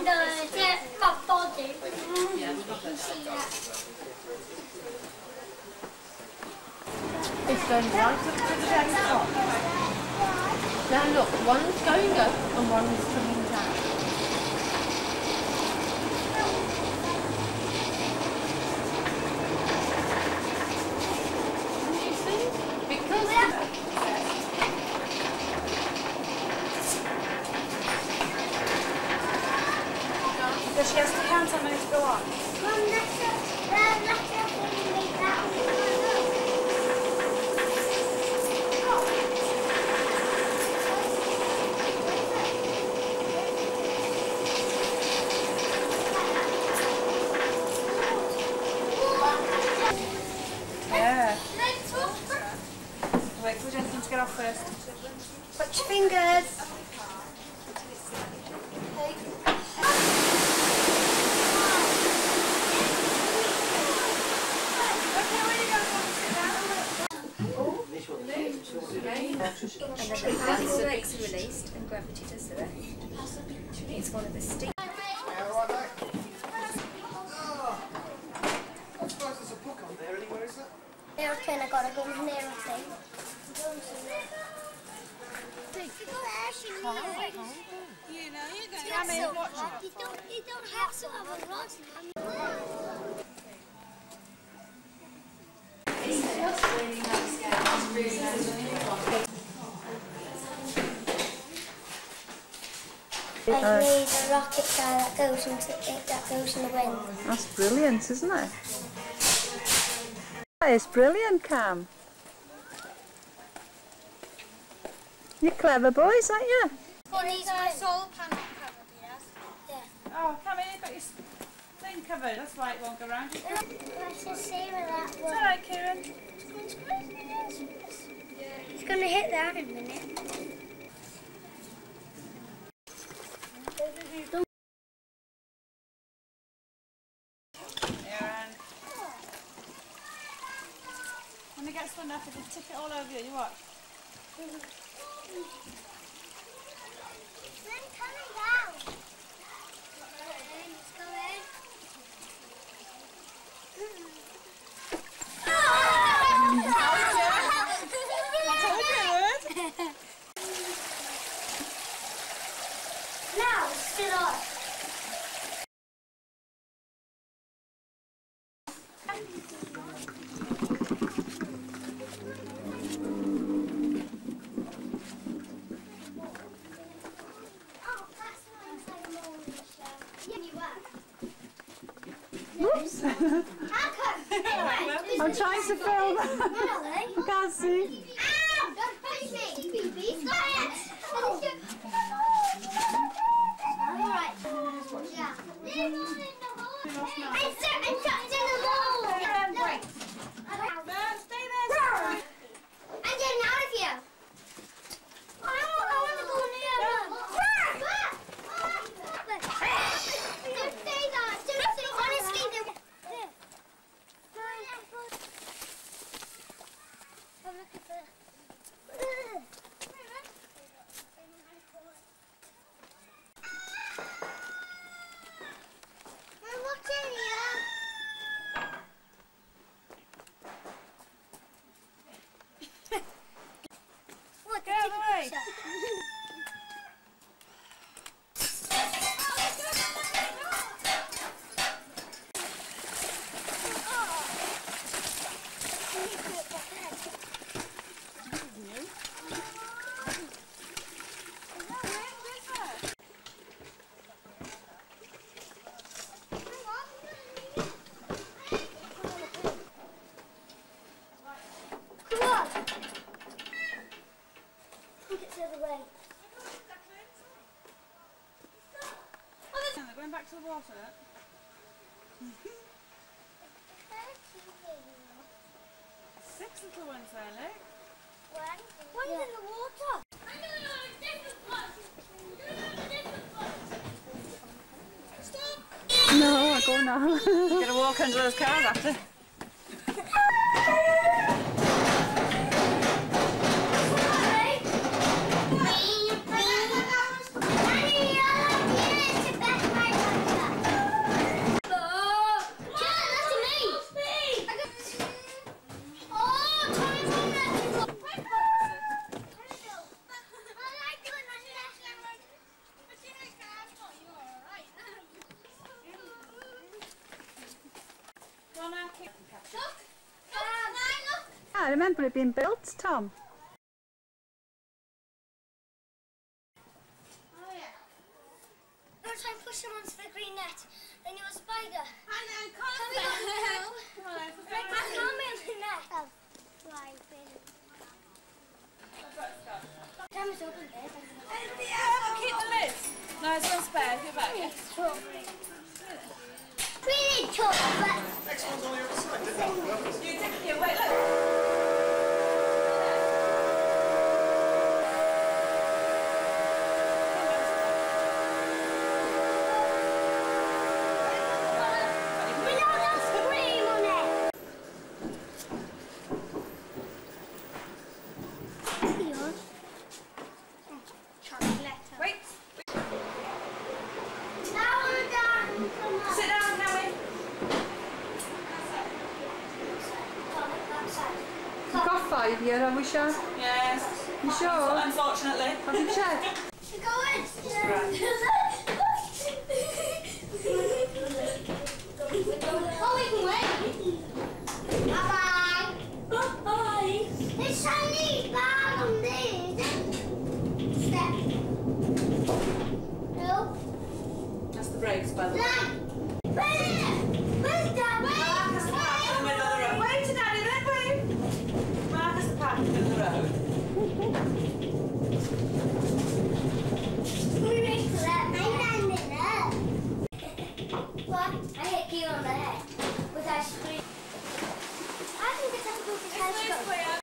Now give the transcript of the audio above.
It's going right up to the very top. Now look, one's going up and one's coming down. Can you see? Because does she have to count how many to go on? Yeah. Wait for Jensen to get off first. Watch your fingers. And then the brakes are released and gravity does the rest. It's one of the steep. I suppose there's a book on there anywhere, is there? Aeroplane, I gotta go with an aeroplane. You know, you're going You don't have to have a rod. I made a rocket guy that goes in the wind. That's brilliant, isn't it? That is brilliant, Cam. You're clever boys, aren't you? Solar panel covered, yes? Yeah. Oh, come in, you've got your thing covered. That's why it won't go round. Let's just see where that was. It's alright, Kieran. It's going to hit that in a minute. When it gets fun enough, it'll tip it all over you. You watch. It's coming down. It's coming. Now, sit on. Oops. I'm trying to film. I can't see. Ow! Don't push me! Be quiet! I'm alright. Yeah. I'm trapped in the wall! Stay there. I'm getting out of here! I want to go near them! Don't say that! Don't say honestly, I'm looking for... I'm watching you! What, Get out of the way. Come on! Look, it's the other way. They're going back to the water. 6 little ones there, Luke. One's in the water. No, I go now. You're going to walk under those cars after. Daddy, remember it being built, Tom. Oh yeah. Don't try and push him onto the green net. Then you're a spider. And Come on, in the net. Oh, fly bin. Damn, it's open there. keep the lid. No, it's on spare. Give it back. Really tough, but... Next one's on the other side, didn't it? Yeah, wait, look. You've got 5 here, have we, Sha? Yes. You sure? Unfortunately. Have you checked? Go in. Oh, we can wait. Bye-bye. Bye-bye. There's shiny bag on there. Step. No. That's the brakes, by the way. Dad. Where's Dad? Marcus the path in the middle of the road. Wait to Daddy, then wait. Marcus the path in the middle of the road. What? I hit you on the head with ice cream. I think it's a good telescope.